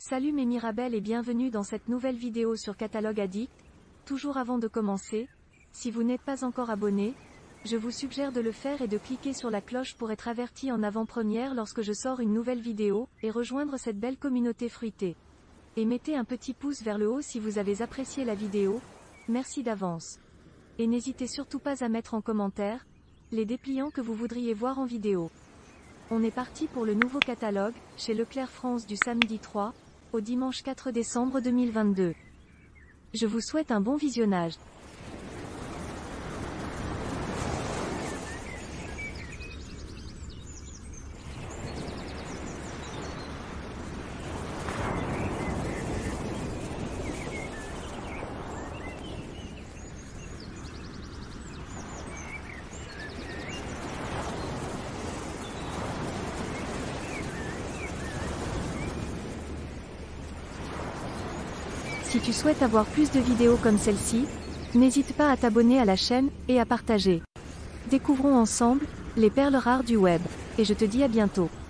Salut mes Mirabelles et bienvenue dans cette nouvelle vidéo sur Catalogue Addict. Toujours avant de commencer, si vous n'êtes pas encore abonné, je vous suggère de le faire et de cliquer sur la cloche pour être averti en avant-première lorsque je sors une nouvelle vidéo, et rejoindre cette belle communauté fruitée. Et mettez un petit pouce vers le haut si vous avez apprécié la vidéo, merci d'avance. Et n'hésitez surtout pas à mettre en commentaire les dépliants que vous voudriez voir en vidéo. On est parti pour le nouveau catalogue, chez Leclerc France du samedi 3 au dimanche 4 décembre 2022. Je vous souhaite un bon visionnage. Si tu souhaites avoir plus de vidéos comme celle-ci, n'hésite pas à t'abonner à la chaîne, et à partager. Découvrons ensemble les perles rares du web. Et je te dis à bientôt.